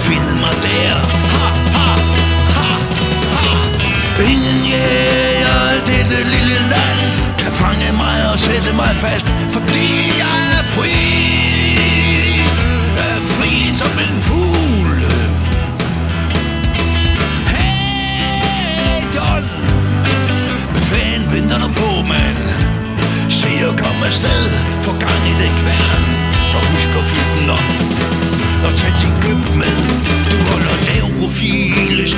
finde mig der. Ha, ha, ha, ha. Ingen jæger i dette lille land kan fange mig og sætte mig fast, fordi jeg er fri. Jeg er fri som en fugl. Hey John, hvad fanden venter du på, mand? Se at komme afsted, få gang i det kværn, og husk at fylde den op, og tag din køb med. Du holder lav profil,